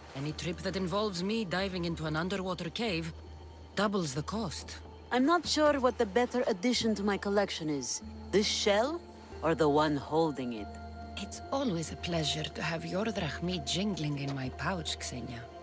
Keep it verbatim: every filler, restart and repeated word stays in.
Any trip that involves me diving into an underwater cave doubles the cost. I'm not sure what the better addition to my collection is. This shell, or the one holding it? It's always a pleasure to have your drachmi jingling in my pouch, Xenia.